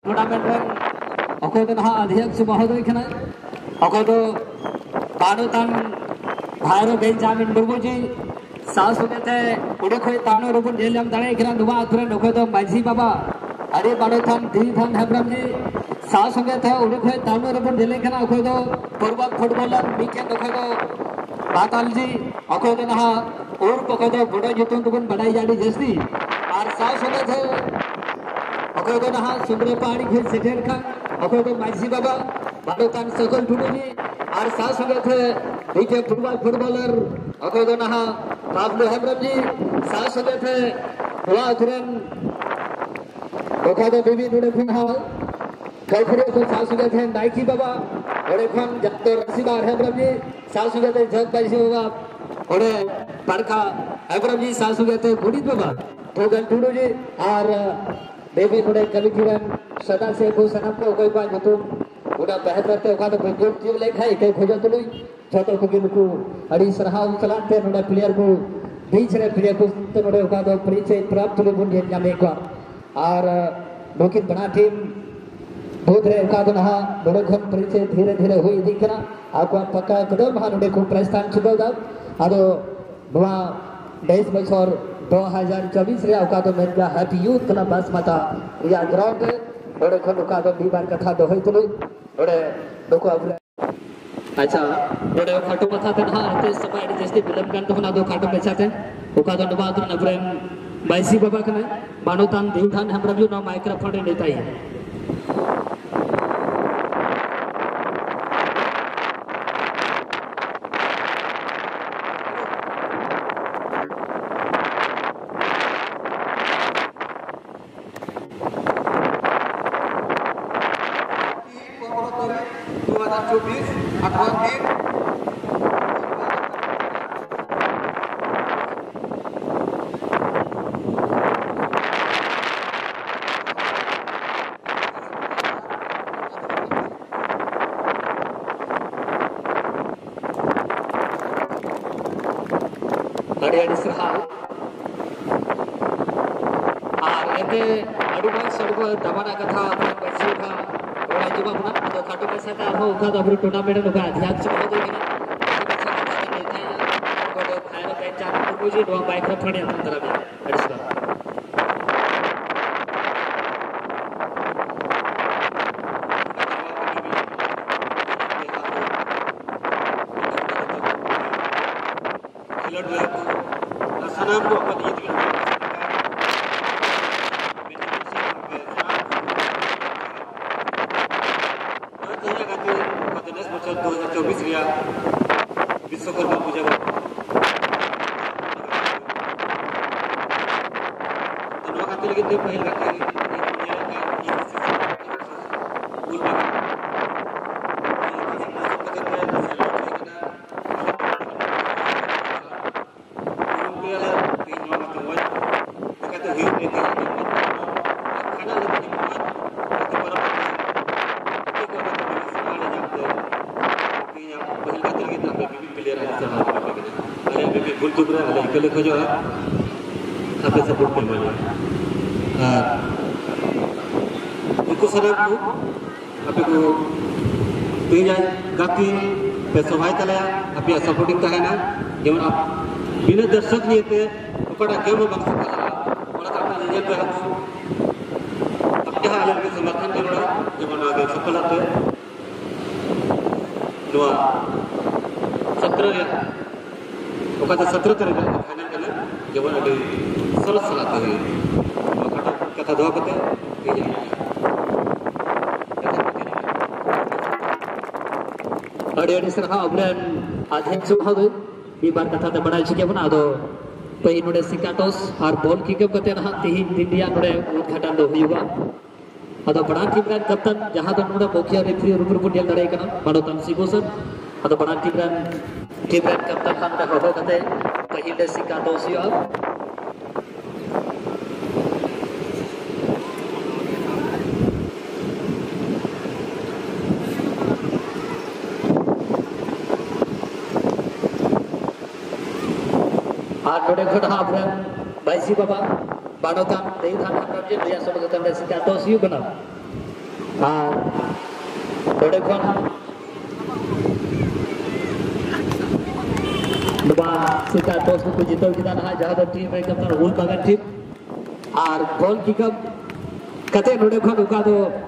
tournament अखोय दो ना अध्यक्ष महोदय खना अखोय दो बानोतान भारो बेंजामिन मुर्मू जी सासुगते उड़े खोय तानो रुबुन जेलम दाड़े खना दुबा अथुरे अखोय दो माझी बाबा अरे बानोतान दीथान हेब्रम जी सासुगते उड़े खोय तानो रुबुन जेले खना अखोय दो पूर्व फुटबॉलर मीकेन अखोय दो बाताल जी अखोय दो ना और अखोय दो बड़ो जुतुन तुबुन बनाई जाडी जस्ती और सासुगते अखोय दो ना सुंदर पहाड़ी खेल सेटेल खा अखोय दो माझी बाबा बानोतान सकल टुडू जी और सासुगते मीके फुटबॉलर अखोय दो ना पाब्लो हेब्रम जी सासुगते दुआ अथुरन अखोय दो बीबी नुडे फिन हाल कलफरे को सासुगते नाइकी बाबा ओडे खन जत्तो रसीदार हेब्रम जी सासुगते जग पैसी बाबा ओडे परखा हेब्रम जी सासुगते गुडित बाबा थोगन टुडू जी और बेबी नुडे कलिकिरन सदा से को सनम को कोई बा जतुम उडा बेहतरते ओका तो गुड जीव लेखाई के खोजो तुलुई छोटो को गिनकू अड़ी सरहाव चलाते नुडे प्लेयर को बीच रे प्लेयर को तो नुडे ओका तो परिचय प्राप्त तुलु गुण जेल जामे को और नोकिन बना टीम बहुत रे ओका तो ना बड़े खन परिचय धीरे धीरे हुई दिखना आको पक्का कदम हा नुडे को प्रस्थान चुकौदा आदो बुआ 22 बछर 2024 रे ओका तो मेनगा हैप्पी यूथ क्लब बस माता या ग्राउंड बड़े खन ओका तो दीबार कथा दोहई तुलु बड़े दोको अब अच्छा बड़े खाटो कथा ते ना ते समय जस्ती विलंब गन तो ना दो खाटो बेचाते ओका तो नबाद नब्रेन बाईसी बाबा कने मानोतान देवधान हमरा जो ना माइक्रोफोन नेताई अड़ी सरहाव और एते अडुबा सडुबा दबाना कथा बच्ची का ओड़ा जुबा बना तो खाटो पैसा का हो का तो टूर्नामेंट का अध्यक्ष महोदय के को फाइनल मैच चालू मुझे दो माइक्रोफोन अंतर में अड़ी सरहाव नाम को अपन ये दिया बच्चों 2024 रिया विश्वकर्मा पूजा धन्यवाद खाते लेकिन दे पहल करके कल खोजो आपे सपोर्ट कर माने उनको सनम को आपे को तेज गाती पे सहाय तले आपे सपोर्टिंग कहना जेमन आप बिना दर्शक नियते ओकड़ा गेम बंग सकला ओला का नियत पे अब जहां आले के समर्थन करोड़ा जेमन आगे सफलते दुआ 17 या ओका तो 17 तरह का फाइनल कले जेबन अडी सरस सलाते हुए कथा दो कते अड़ी सरहा अब्रेन अध्यक्ष महोदय बी बार कथा ते बड़ा छिके बना दो पई नोडे सिकाटोस और बॉल किकअप कते रहा तिहिन दिनदिया नोडे उद्घाटन दो हुआ अदो बड़ा टीम रन कप्तान जहां दो नोडे मुखिया रेफरी रुपुर डेल दड़े कना मानोतान सिगोसन अदो बड़ा टीम रन कप्तान खान का हो कते पहिले सिकाटोस यो और नोडे खड़ा आपन बाईसी बाबा बानोतान देवधान हमरजे लिया सब तंदे सिकाटोस यू बना नोडे खन दुबा सीता टॉस को जीतो किदा ना जहां दो टीम रे कप्तान हुल बागान टीम और बॉल किकअप कते नोडे खन उका दो